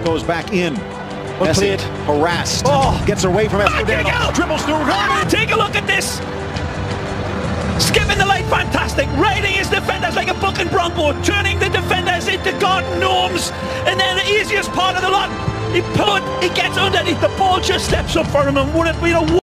goes back in. Messi harassed. Oh. Gets away from Messi. Dribbles through. Take a look at this. Skipping the line, fantastic. Riding his defenders like a bucking bronco. Turning the defenders into garden gnomes. And then the easiest part of the lot, he gets underneath. The ball just steps up for him. And would it be a